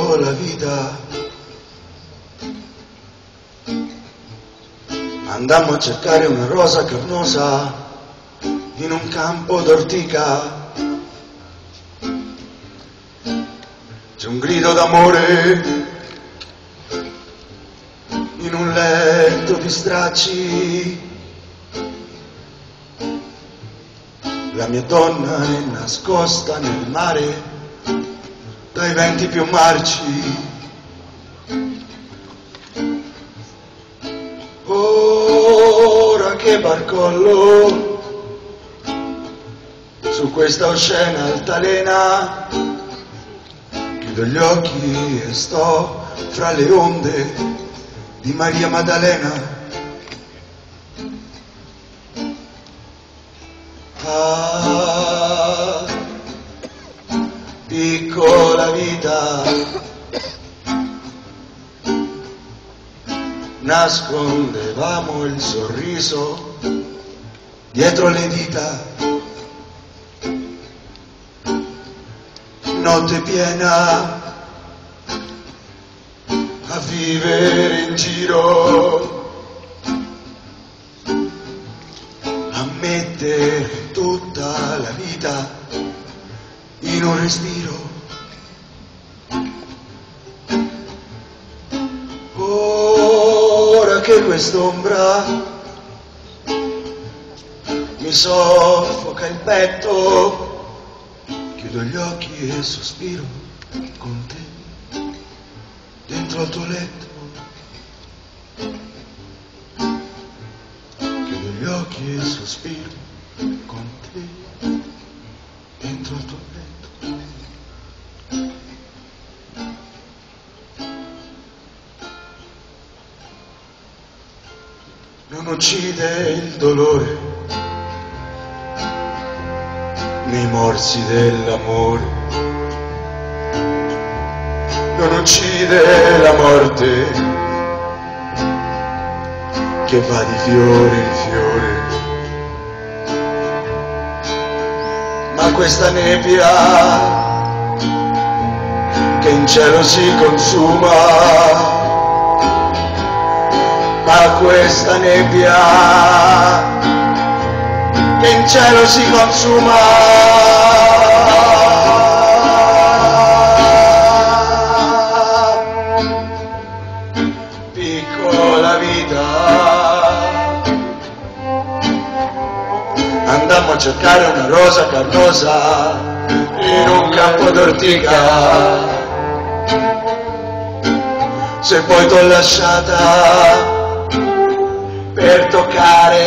piccola vita. Andammo a cercare una rosa carnosa in un campo d'ortica. C'è un grido d'amore in un letto di stracci. La mia donna è nascosta nel mare dai venti più marci. Ora che barcollo su questa oscena altalena, chiudo gli occhi e sto fra le onde di Maria Maddalena. Ah, piccola vita, nascondevamo il sorriso dietro le dita. Notte piena a vivere in giro, a mettere tutta la vita in un respiro. Ora che quest'ombra mi soffoca il petto, chiudo gli occhi e sospiro con te dentro al tuo letto. Chiudo gli occhi e sospiro con te dentro al tuo letto. Non uccide il dolore nei morsi dell'amore, non uccide la morte che va di fiore in fiore, ma questa nebbia che in cielo si consuma, ma questa nebbia che in cielo si consuma. Piccola vita, andammo a cercare una rosa carnosa in un campo d'ortica. Se poi t'ho lasciata per toccare